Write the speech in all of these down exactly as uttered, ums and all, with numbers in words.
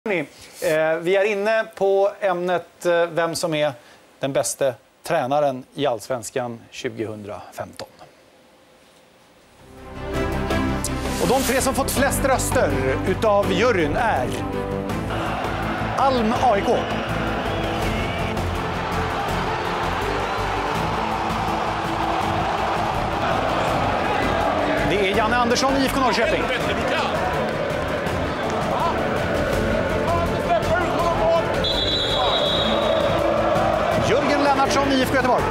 Eh, vi är inne på ämnet eh, vem som är den bästa tränaren i Allsvenskan tjugohundrafemton. Och de tre som fått flest röster utav juryn är Alm A I K, det är Janne Andersson I F K Norrköping, Jörgen Lennartsson I F K Göteborg,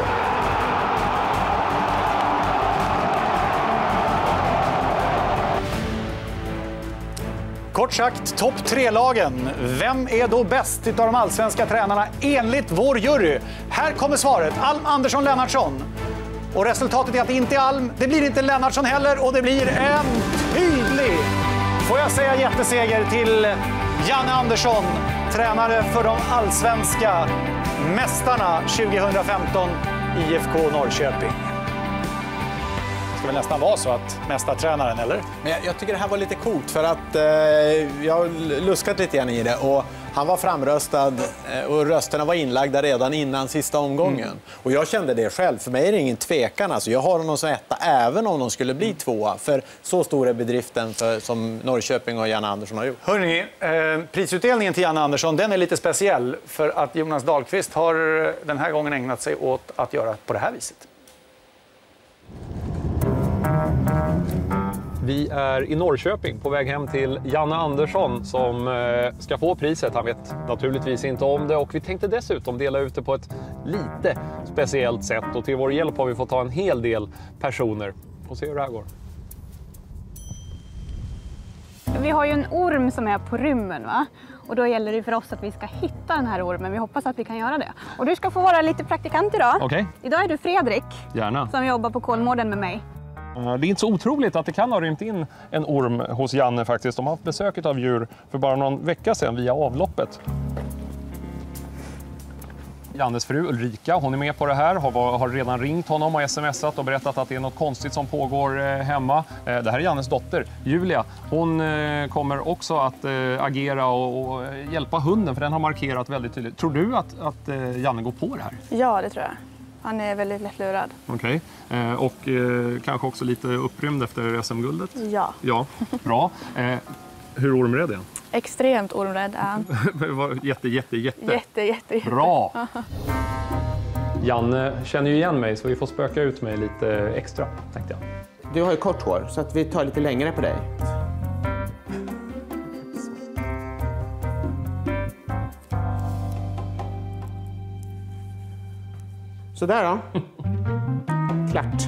kort sagt, topp tre-lagen. Vem är då bäst utav de allsvenska tränarna enligt vår jury? Här kommer svaret. Alm Andersson Lennartsson. Och resultatet är att det inte är Alm, det blir inte Lennartsson heller och det blir en tydlig, får jag säga, jätteseger till Janne Andersson, tränare för de allsvenska mästarna tjugohundrafemton I F K Norrköping. Det ska väl nästan vara så att mästartränaren, eller? Men jag, jag tycker det här var lite coolt för att eh, jag har luskat lite grann i det och han var framröstad eh, och rösterna var inlagda redan innan sista omgången. Mm. Och jag kände det själv, för mig är det ingen tvekan. Alltså, jag har honom som etta även om de skulle bli tvåa, för så stor är bedriften för, som Norrköping och Janne Andersson har gjort. Hörrni, eh, prisutdelningen till Janne Andersson, den är lite speciell för att Jonas Dahlqvist har den här gången ägnat sig åt att göra på det här viset. Vi är i Norrköping på väg hem till Janne Andersson som ska få priset. Han vet naturligtvis inte om det och vi tänkte dessutom dela ut det på ett lite speciellt sätt. Och till vår hjälp har vi fått ta en hel del personer och se hur det här går. Vi har ju en orm som är på rymmen, va? Och då gäller det för oss att vi ska hitta den här ormen. Vi hoppas att vi kan göra det. Och du ska få vara lite praktikant idag. Okej. Okay. Idag är du Fredrik. Gärna. Som jobbar på Kolmården med mig. Det är inte så otroligt att det kan ha rymt in en orm hos Janne faktiskt. De har haft besök av djur för bara någon vecka sedan via avloppet. Jannes fru Ulrika, hon är med på det här, har, har redan ringt honom och smsat och berättat att det är något konstigt som pågår eh, hemma. Eh, det här är Jannes dotter, Julia. Hon eh, kommer också att eh, agera och, och hjälpa hunden, för den har markerat väldigt tydligt. Tror du att, att eh, Janne går på det här? Ja, det tror jag. Han är väldigt lättlurad. Okej. Okay. Eh, och eh, kanske också lite upprymd efter S M-guldet? Ja. Ja, bra. Eh, hur ormrädd är han? Extremt ormrädd är han. jätte, jätte, jätte. Jätte, jätte, jätte. Bra! Janne känner ju igen mig så vi får spöka ut mig lite extra, tänkte jag. Du har ju kort hår så att vi tar lite längre på dig. Så där då. Klart.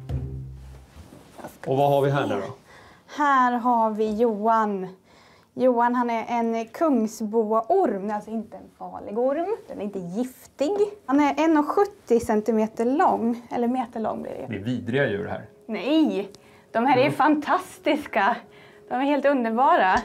Och vad har vi här nu då? Här har vi Johan. Johan, han är en kungsboaorm, alltså inte en farlig orm. Den är inte giftig. Han är en komma sjuttio centimeter lång, eller meter lång blir det. Det är vidriga djur här. Nej, de här är mm. fantastiska. De är helt underbara.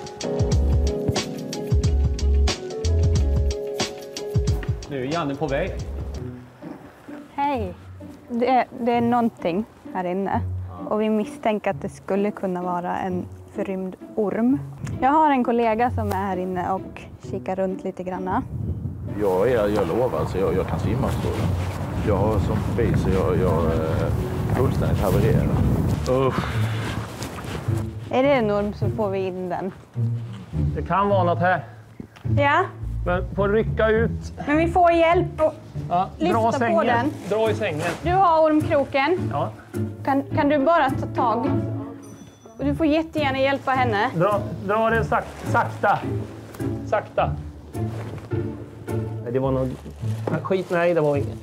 Nu är Janne på väg. Hej. Det är, det är någonting här inne. Och vi misstänker att det skulle kunna vara en förrymd orm. Jag har en kollega som är här inne och kikar runt lite grann. Jag, är, jag lovar, alltså jag, jag kan simma så. Jag har som bevis, jag, jag är fullständigt havererad. Usch. Är det en orm så får vi in den. Det kan vara något här. Ja. Men får rycka ut. Men vi får hjälp och ja, lyfta sängen. på den. Dra i sängen. Du har ormkroken. Ja. Kan, kan du bara ta tag? Och du får jättegärna hjälpa henne. Dra, dra den sak, sakta. Sakta. Nej, det var någon skit. Nej, det var inget.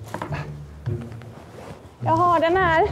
Jag har den här.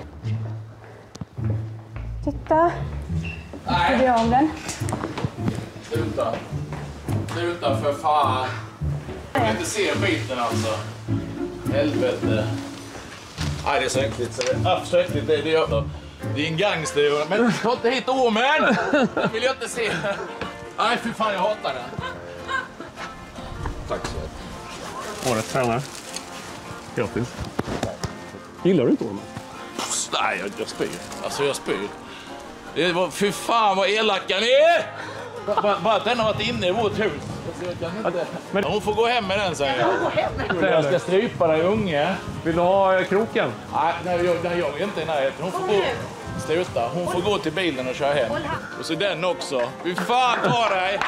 Titta. Nej. Jag av den. Sluta. Sluta för fan. Jag kan inte se skiten alltså. Helvete. Nej, det är så äckligt. Så det är så äckligt. Det, det, gör, det är en gangster. Men ta inte hit ormen! Det vill jag inte se. Nej, fy fan, jag hatar den. Tack så mycket. Årets tränare. Grattis. Gillar du inte ormen? Nej, jag, jag spyr. Alltså, jag spyr. Det var, fy fan vad elaka ni är! Bara, bara att den har varit inne i vårt hus. Men hon får gå hem med den, säger jag. Jag ska strypa dig, unge. Vill du ha kroken? Nej, nej, jag, nej, jag är inte i närheten. Hon får gå. Sluta. Hon får gå till bilen och köra hem. Och så den också. Fy fan, ta dig!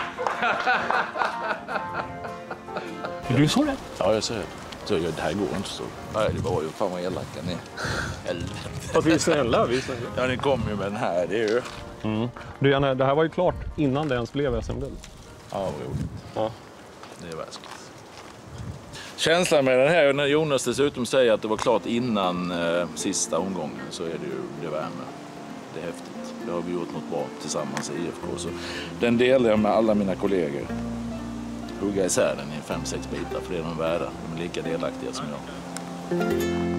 Är du så rädd? Ja, jag är så rädd. Så jag, det här går inte så. Nej, det var ju fan vad elaka ni. Helvete. Att vi är snälla, vi är snälla. Ja, ni kom ju med den här. Det är ju... Mm. Du, Janne, det här var ju klart innan det ens blev S M-guld. Ja, vad roligt. Ja. Det är väskigt. Känslan med den här, när Jonas dessutom säger att det var klart innan eh, sista omgången, så är det ju det värme. Det är häftigt. Det har vi gjort något bra tillsammans i I F K. Så den delar jag med alla mina kollegor. Hugga isär den i fem, sex bitar, för det är de värda. De är lika delaktiga som jag.